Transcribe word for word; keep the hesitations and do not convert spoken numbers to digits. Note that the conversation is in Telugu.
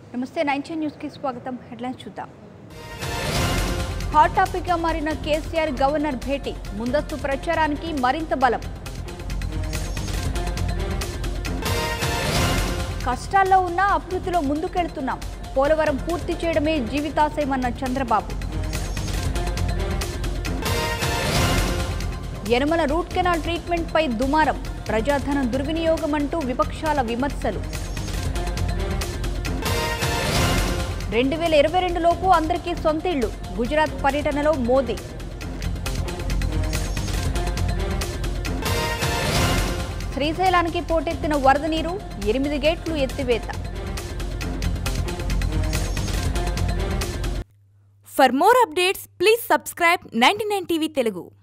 నమస్తే నైన్ న్యూస్ కి స్వాగతం. హెడ్లైన్స్ చూద్దాం. హాట్ టాపిక్ గా మారిన కేసీఆర్ గవర్నర్ భేటీ, ముందస్తు ప్రచారానికి మరింత బలం. కష్టాల్లో ఉన్న అభివృద్ధిలో ముందుకెళ్తున్నాం, పోలవరం పూర్తి చేయడమే జీవితాశయమన్న Chandrababu. Yanamala root canal treatment పై దుమారం, ప్రజాధనం దుర్వినియోగం అంటూ విపక్షాల విమర్శలు. రెండు వేల ఇరవై రెండు లోపు అందరికీ సొంతిళ్లు, గుజరాత్ పర్యటనలో మోదీ. శ్రీశైలానికి పోటెత్తిన వరద నీరు, ఎనిమిది గేట్లు ఎత్తివేత. For more updates, please subscribe ninety-nine T V Telugu.